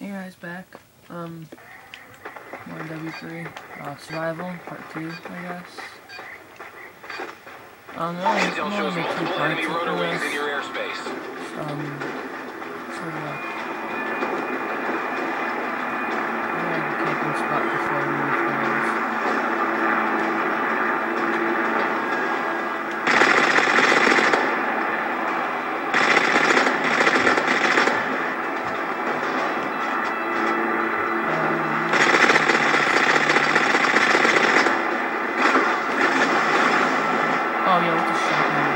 Hey guys, back. More W3 survival part 2, I guess. I'm gonna make 2 parts of this. Sort of a camping spot before we move forward. Oh yeah, we'll just shop in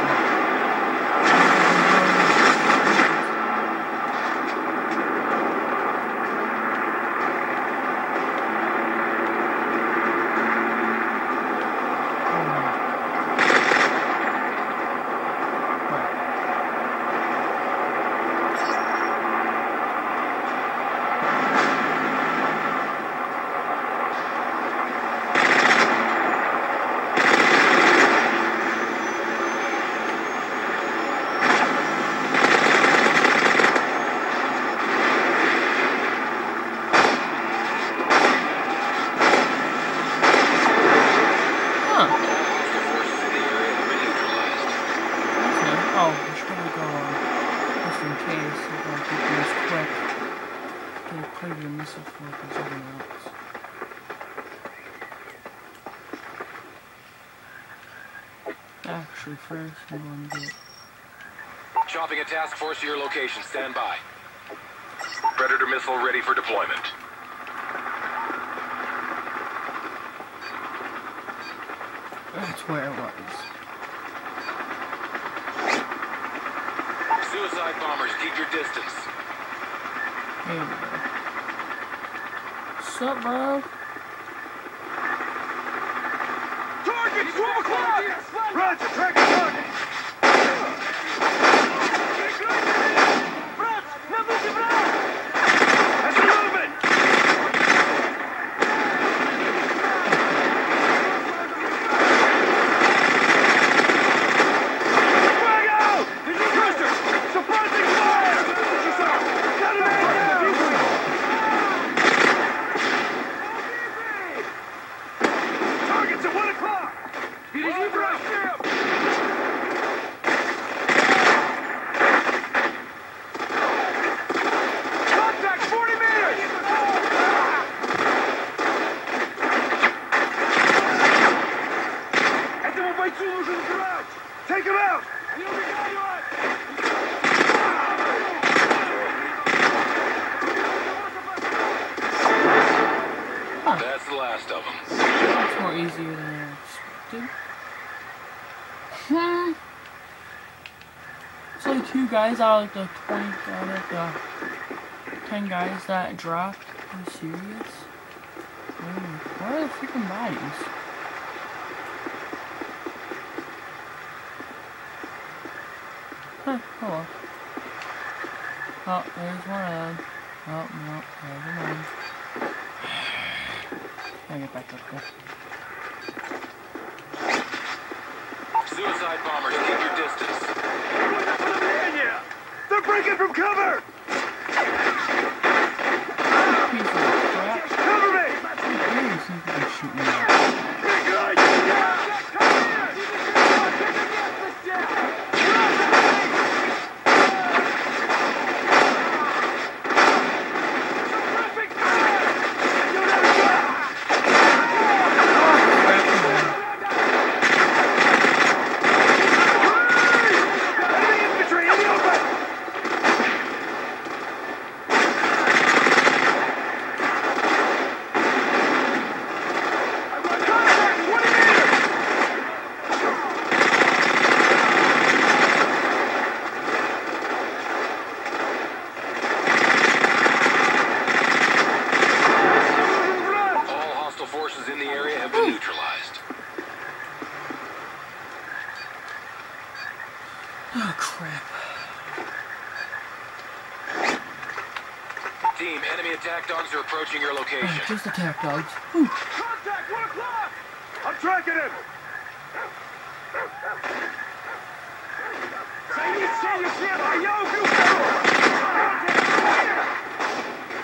Actually, first I'm going to get... Chopping a task force to your location. Stand by. Predator missile ready for deployment. That's where it was. Suicide bombers, keep your distance. There we go. Sup, bro? Target! 12 o'clock! Roger, track the target! Брат, на выше, брат! That's moving! Frag out! Custer! Surprising fire! Got it in! Target's at 1 o'clock! Впереди, брат! Contact 40 meters! Этому бойцу нужен грач! Take him out! Не убегай, That's the last of them. It's more easier than I expected. It's only 2 guys out of like the 20, out of the 10 guys that dropped. Are you serious? Where are the freaking bodies? Huh, hello. Oh, there's one of them. Oh, no, never mind. Gotta get back up there. Suicide bombers, keep your distance. they're breaking from cover! Piece of crap. Cover me! Really seem to be shooting at. Oh, crap. Team, enemy attack dogs are approaching your location. Oh, just attack dogs. Whew. Contact! 1 o'clock! I'm tracking him! Займись целью слева, а я убью второго!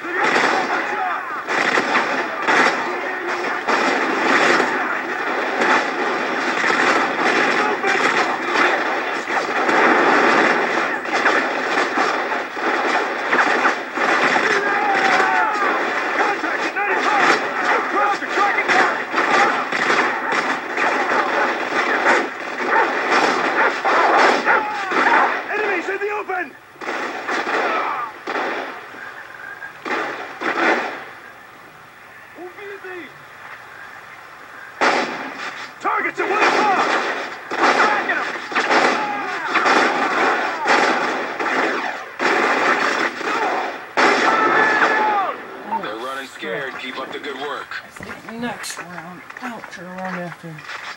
work. Next round. Ouch, or round after.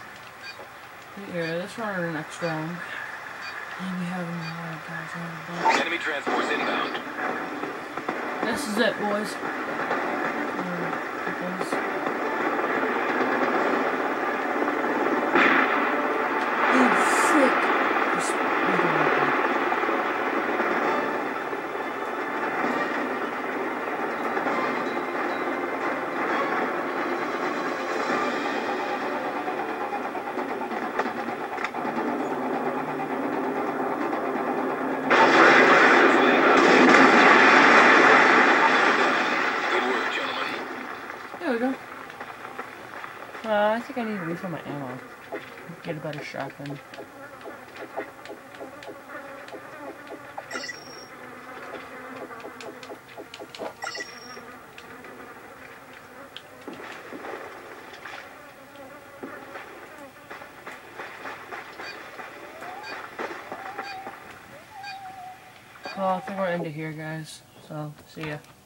Yeah, this round or next round. Maybe having a lot of guys on the boat. Enemy transports inbound. This is it, boys. There we go. I think I need to refill my ammo. Get a better shotgun. Well, I think we'll end it here, guys. So, see ya.